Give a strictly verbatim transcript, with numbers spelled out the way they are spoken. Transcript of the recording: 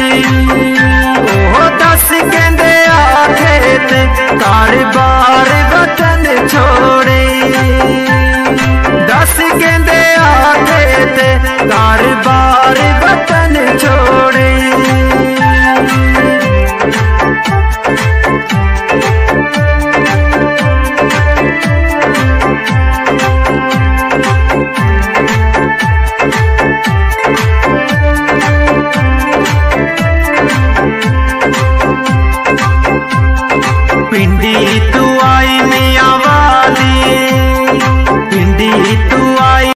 ओ दस कहते आखे ते कार बार वतन छोड़े, दस